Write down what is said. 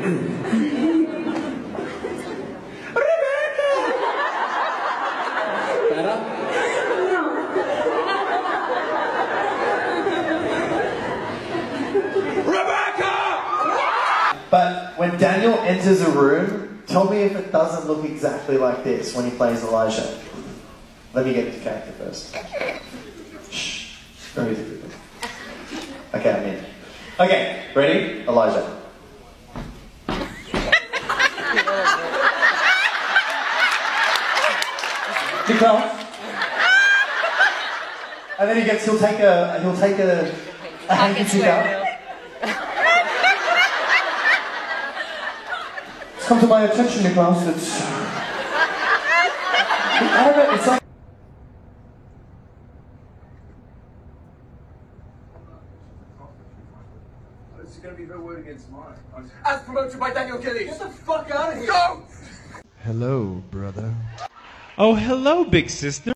Better? But when Daniel enters a room, tell me if it doesn't look exactly like this when he plays Elijah. Let me get into character first. Shh. Very easy. Okay, I'm in. Okay, ready? Elijah. Nicole. And then he'll take a handkerchief out. It's come to my attention, Nicholas. It's... I don't know, it's like... It's going to be her word against mine. As promoted by Daniel Gillies. Get the fuck out of here! Go! Hello, brother. Oh, hello, big sister.